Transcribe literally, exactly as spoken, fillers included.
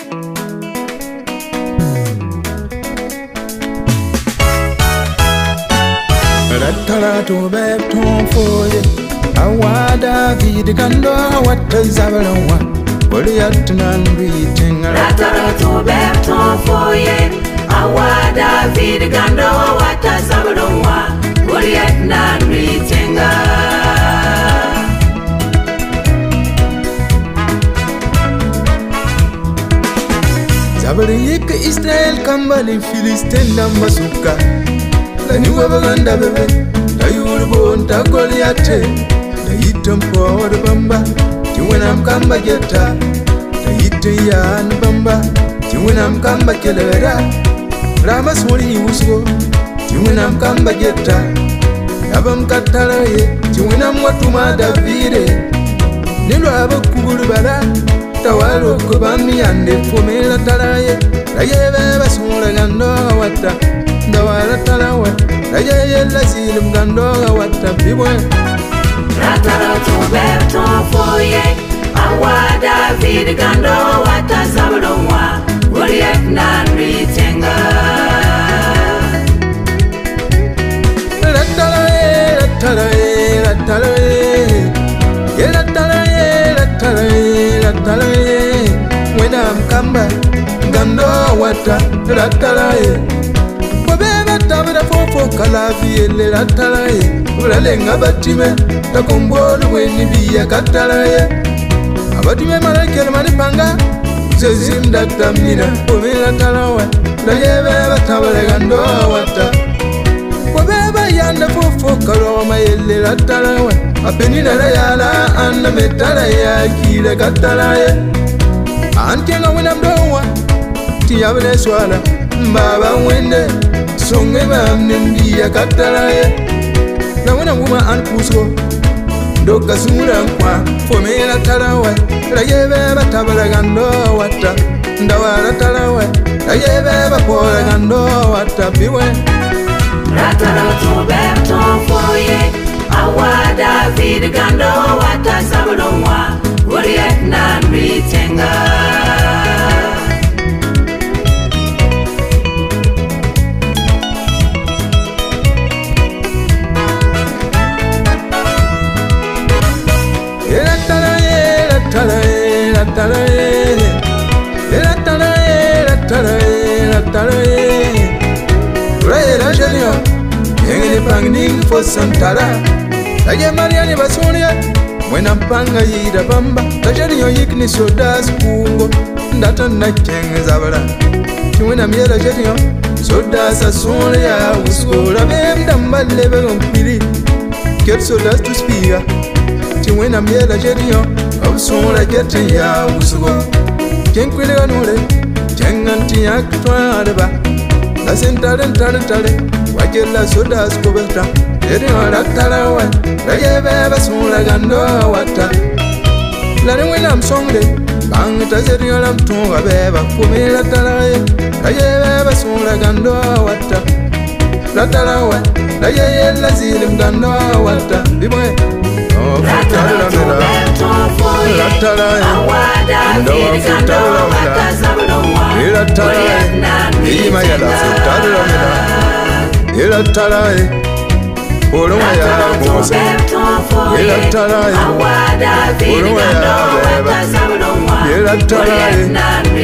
Ratala to beb ton foye awada vid gando watta zabalwa Goliath nan beating Ratala to beb ton foye awada vid gando watta zabalwa Goliath nan beating Zabali yik Israel kambali Filistin nambasuka Lani wabaganda bebe na yurbo nta Goliath na yitampo wa bamba tiwena mkamba geta na yitte ya bamba tiwena mkamba kelera rama sori usko tiwena mkamba geta abam katalaye tiwena mwatuma Davide nilo abakubulu bara tawalo kubami ande fomela talaye ayebe basura gando wata ndawara talawa ayeye lazilim gando wata bibwe Ratala to beb ton foye awada vid gando wata zabalwa Goliath nan ritenga Ratala ratala ratala ratala ratala ratala wena mkamba gando wata ratala Wabeba tabira fofo kalafi ele ratala ulalenga batime takombolo weni biya katala abatime malakele manipanga zezim datamina omela talawa layebe batabale gando wata Wabeba yanda fofo kaloma ele ratala apenina yala anna metala ya kile katala ankenga wena mdowa tiyabele swala mbaba wende songe bamnembiya katalaye na wena nguma ankuso ndoka sura kwa fomela talawa rayebe batabala gando wata ndawara talawa rayebe bapola gando wata biwe Ratala to beb ton foye awada vid gando wata zabalwa Goliath nan ritenga For Santara, Laya Mariani Basunia, when I'm panga yida bamba, Tajanio Yikni Sodas Kungo, Data Naking Zabara. When I'm yellow jetio, Sodas Asunia, Uskola, Damba level on Piri, get Sodas to speak. When I'm yellow jetio, of Sola getting ya Usko, Kenquilanole, Jangantiak Tradaba, La Sentara and Taratale, Wakella Sodas Coberta. Eri ratala wa rayebe basura gando wata lani wena msongde bang tazeri olam tunga beba kumila talaye rayebe basura gando wata ratala wa rayeye lazilim gando wata bibwe oh futala mela ratala ndo futala mela ratala ima yala futala mela ratala Olumwa ya Mose, yela talaye. Olumwa ya Beba, yela talaye.